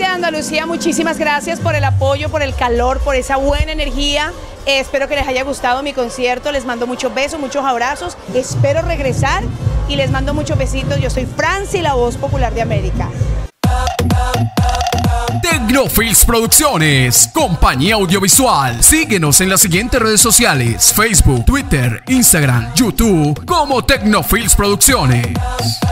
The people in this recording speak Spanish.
gente de Andalucía, muchísimas gracias por el apoyo, por el calor, por esa buena energía. Espero que les haya gustado mi concierto. Les mando muchos besos, muchos abrazos. Espero regresar y les mando muchos besitos. Yo soy Franci, la voz popular de América. Tecnofilms Producciones, compañía audiovisual. Síguenos en las siguientes redes sociales: Facebook, Twitter, Instagram, YouTube como Tecnofilms Producciones.